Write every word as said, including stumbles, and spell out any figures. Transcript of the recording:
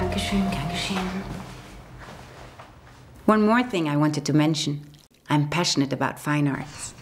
Dankeschön, gern geschehen. One more thing I wanted to mention. I'm passionate about fine arts.